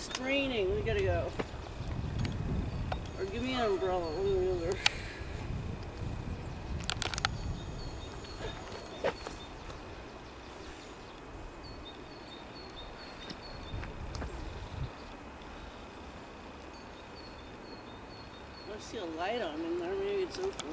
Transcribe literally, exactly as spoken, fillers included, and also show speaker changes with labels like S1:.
S1: It's raining. We gotta go. Or give me an umbrella. I see a light on in there. Maybe it's open.